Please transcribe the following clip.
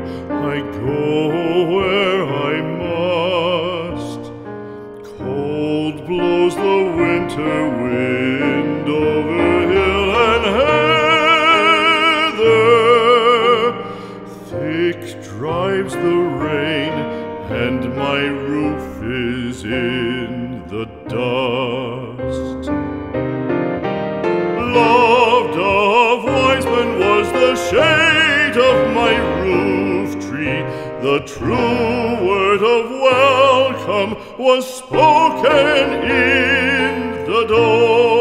I go where I must. Cold blows the winter wind over hill and heather. Thick drives the rain, and my roof is in the dust. Loved of wise men was the shade of my roof tree. The true word of welcome was spoken in the door.